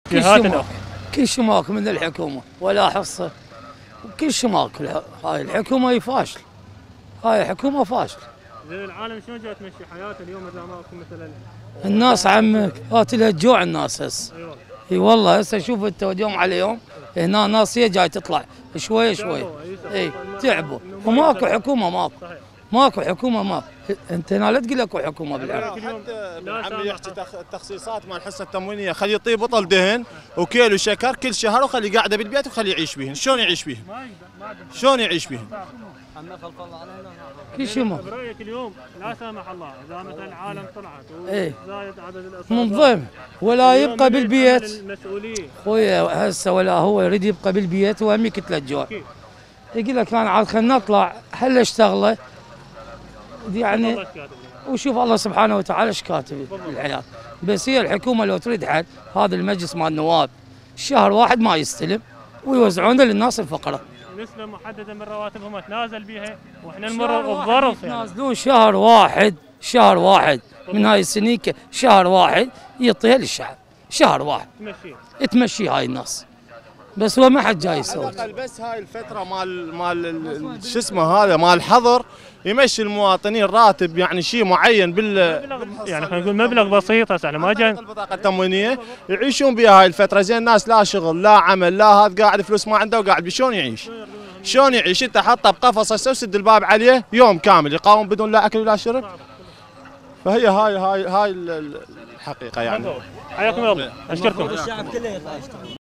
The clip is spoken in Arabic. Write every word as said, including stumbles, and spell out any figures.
كل شيء ماكو كل شيء ماكو من الحكومه ولا حصه وكل شيء ماكو. هاي الحكومه هي فاشل، هاي حكومه فاشل. زين العالم شلون جاي تمشي حياته اليوم اذا ماكو مثلا؟ الناس عمك قاتلها الجوع الناس هسه. اي والله اي والله هسه شوف انت يوم على يوم هنا ناس هي جاي تطلع شوي شوي. اي تعبوا وماكو حكومه ماكو ماكو حكومه ماكو. انت هنا لا تقول اكو حكومه بالعراق. حتى ابن عمي يحكي التخصيصات مال الحصه التموينيه خليه يطيب بطل دهن وكيلو شكر كل شهر وخليه قاعده بالبيت وخليه يعيش بهن. شلون يعيش بهن؟ شلون يعيش بهن؟ كل شيء ماكو. برايك اليوم لا سامح الله اذا مثلا العالم طلعت ايه وزايد عدد الاصابات منظم ولا يبقى بالبيت. المسؤوليه خويا هسه ولا هو يريد يبقى بالبيت وهم يكتله الجوع. يقول لك انا عاد خلينا نطلع هل اشتغله يعني وشوف الله سبحانه وتعالى ايش كاتب بالحياه. بس هي الحكومه لو تريد حد هذا المجلس مال النواب شهر واحد ما يستلم ويوزعونه للناس الفقراء. نسبه محدده من رواتبهم تنازل بها واحنا نمر بظرف يتنازلون شهر واحد شهر واحد من هاي السنين شهر واحد يعطيها للشعب شهر واحد تمشي تمشي هاي الناس. بس هو ما حد جاي يسوي. بس هاي الفتره مال مال شو اسمه هذا مال الحظر يمشي المواطنين راتب يعني شيء معين بال يعني خلينا نقول مبلغ بسيط هسه احنا ما جاي البطاقه التموينيه يعيشون بها هاي الفتره. زين الناس لا شغل لا عمل لا هذا قاعد فلوس ما عنده وقاعد شلون يعيش؟ شلون يعيش؟ انت حطه بقفص هسه وسد الباب عليه يوم كامل يقاوم بدون لا اكل ولا شرب. فهي هاي هاي هاي الحقيقه يعني. حياكم الله اشكركم.